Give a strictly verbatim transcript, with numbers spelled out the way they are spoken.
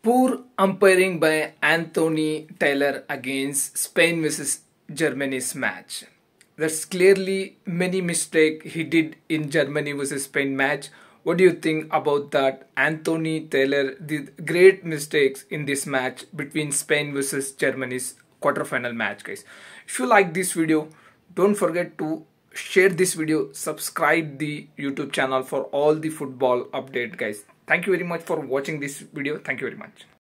Poor umpiring by Anthony Taylor against Spain versus Germany's match. That's clearly many mistake he did in Germany versus Spain match. What do you think about that? Anthony Taylor did great mistakes in this match between Spain versus Germany's quarterfinal match, guys. If you like this video, don't forget to share this video, subscribe the YouTube channel for all the football update, guys. Thank you very much for watching this video. Thank you very much.